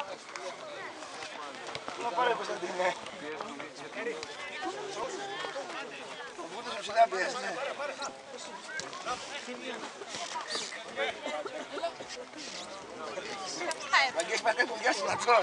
Να πάρε Κωνσταντίνε. Ο Βούτος ο ψηλά πιέζει, ναι. Βαγγές πατέ που βιάσει να τρώει.